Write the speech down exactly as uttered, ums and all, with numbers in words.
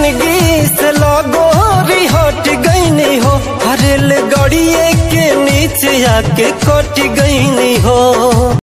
जिंदगी से लगोरी हट गईनी हो, रेल गाड़िए के नीचे आके कट गईनी हो।